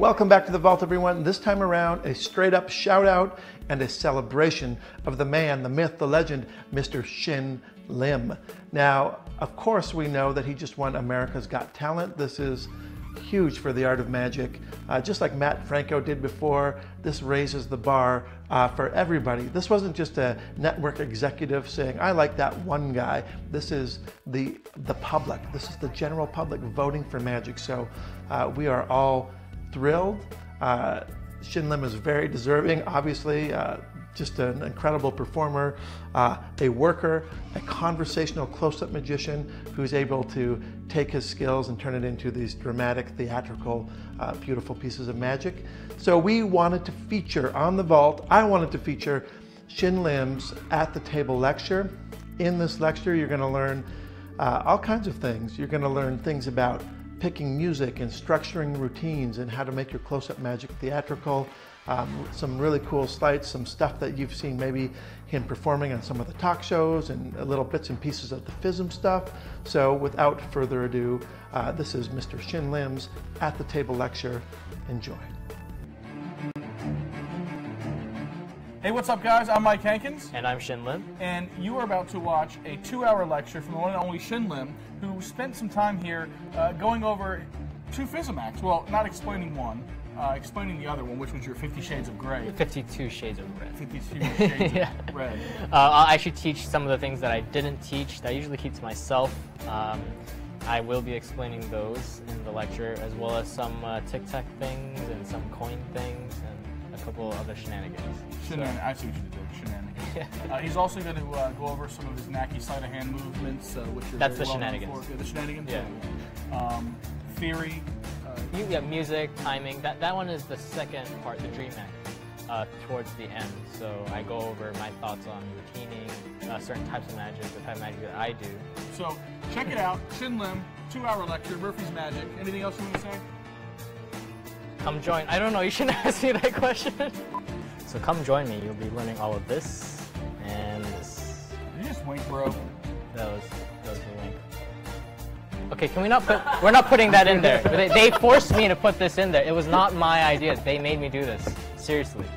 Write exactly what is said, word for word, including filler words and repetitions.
Welcome back to the Vault, everyone. This time around, a straight up shout out and a celebration of the man, the myth, the legend, Mister Shin Lim. Now, of course, we know that he just won America's Got Talent. This is huge for the art of magic. Uh, just like Matt Franco did before, this raises the bar uh, for everybody. This wasn't just a network executive saying, I like that one guy. This is the, the public. This is the general public voting for magic. So uh, we are all thrilled. Uh, Shin Lim is very deserving, obviously. Uh, just an incredible performer, uh, a worker, a conversational close-up magician who's able to take his skills and turn it into these dramatic, theatrical, uh, beautiful pieces of magic. So we wanted to feature on the Vault, I wanted to feature Shin Lim's At the Table lecture. In this lecture, you're gonna learn uh, all kinds of things. You're gonna learn things about picking music and structuring routines and how to make your close-up magic theatrical. Um, some really cool slides, some stuff that you've seen maybe him performing on some of the talk shows and little bits and pieces of the F I S M stuff. So without further ado, uh, this is Mister Shin Lim's At the Table lecture. Enjoy. Hey, what's up guys? I'm Mike Hankins. And I'm Shin Lim. And you are about to watch a two hour lecture from the one and only Shin Lim, who spent some time here uh, going over two F I S M acts. Well, not explaining one, uh, explaining the other one, which was your Fifty Shades of Grey. fifty-two Shades of Red. fifty-two Shades yeah. of Red. Uh, I'll actually teach some of the things that I didn't teach, that I usually keep to myself. Um, I will be explaining those in the lecture, as well as some uh, tic-tac things and some coin things and a couple other shenanigans. Shenanigans. So. I see what you did. Shenanigans. uh, he's also going to uh, go over some of his knacky sleight of hand movements, uh, which are That's very the well shenanigans. known for. Yeah, the shenanigans. Yeah. Um, theory. Uh, you, yeah, music, timing. That that one is the second part, the dream act, uh, towards the end. So I go over my thoughts on routining, uh, certain types of magic, the type of magic that I do. So check it out, Shin Lim, two hour lecture, Murphy's Magic. Anything else you want to say? Come join. I don't know, you shouldn't ask me that question. So come join me. You'll be learning all of this and this. You just wink, bro. That was, that was a wink. Okay, can we not put, we're not putting that in there. They, they forced me to put this in there. It was not my idea. They made me do this. Seriously.